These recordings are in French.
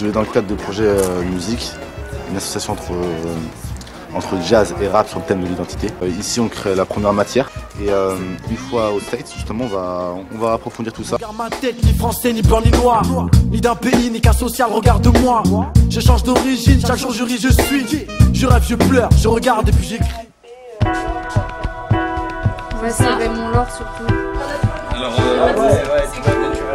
Je vais dans le cadre de projet musique, une association entre jazz et rap sur le thème de l'identité. Ici on crée la première matière et une fois au States justement on va approfondir tout ça. Regarde ma tête, ni français, ni blanc, ni noir, ni d'un pays, ni qu'un social, regarde-moi. Je change d'origine, chaque jour je ris, je suis. Je rêve, je pleure, je regarde et puis j'écris. On va sauver mon lore surtout. Alors ouais, tu vas naturellement.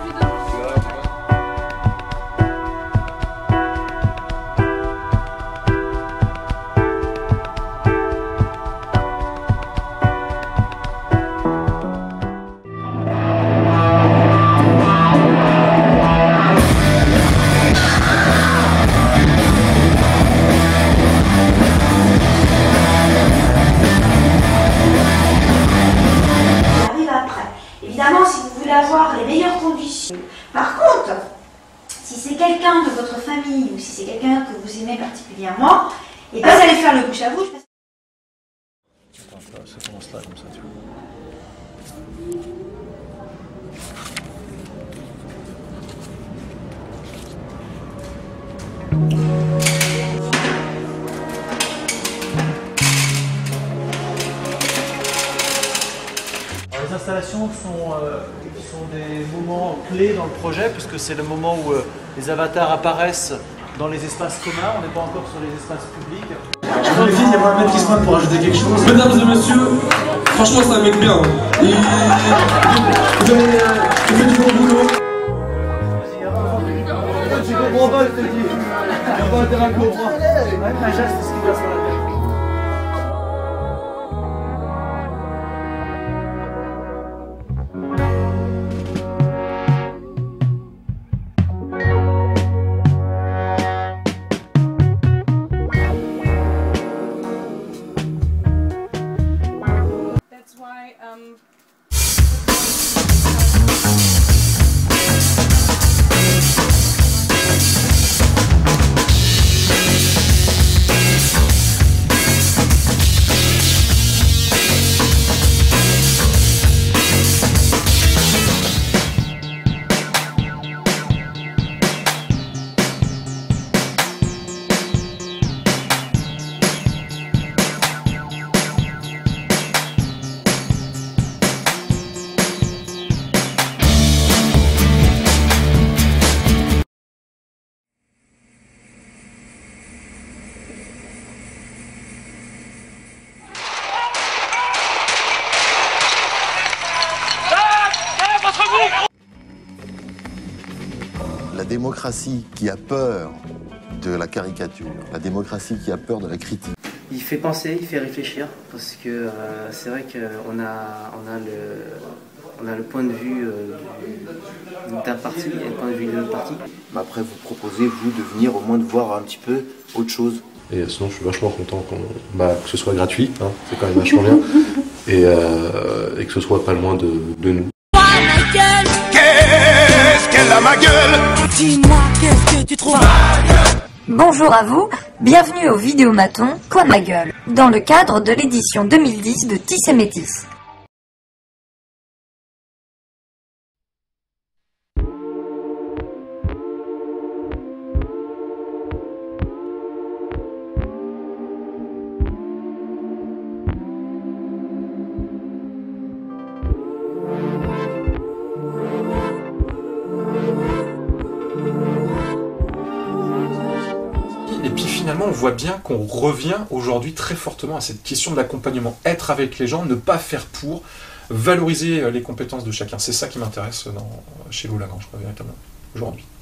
Évidemment, si vous voulez avoir les meilleures conditions. Par contre, si c'est quelqu'un de votre famille ou si c'est quelqu'un que vous aimez particulièrement, et pas allez faire le bouche à bouche. Attends, ça commence là, comme ça, tu vois. Les installations sont des moments clés dans le projet puisque c'est le moment où les avatars apparaissent dans les espaces communs, on n'est pas encore sur les espaces publics. Je vois les filles, il y a pas un mec qui se pointe pour rajouter quelque chose. Mesdames et messieurs, franchement c'est un mec bien. Il fait du bon boulot. Tu comprends pas, je te dis. Il n'y a pas intérêt à comprendre. Avec ma geste, c'est ce qui passe dans la tête. La démocratie qui a peur de la caricature, la démocratie qui a peur de la critique. Il fait penser, il fait réfléchir, parce que c'est vrai qu'on a le point de vue d'un parti et le point de vue de l'autre parti. Mais après, vous proposez, vous, de venir au moins de voir un petit peu autre chose. Et sinon, je suis vachement content que ce soit gratuit, hein, c'est quand même vachement bien, et que ce soit pas loin de nous. Qu'est-ce qu'elle a ma gueule? Dis-moi, qu'est-ce que tu trouves? Bonjour à vous, bienvenue au Vidéomaton Quoi ma gueule, dans le cadre de l'édition 2010 de Tis et Métis. Et puis finalement, on voit bien qu'on revient aujourd'hui très fortement à cette question de l'accompagnement. Être avec les gens, ne pas faire pour, valoriser les compétences de chacun. C'est ça qui m'intéresse chez Lou Lagrange, véritablement, aujourd'hui.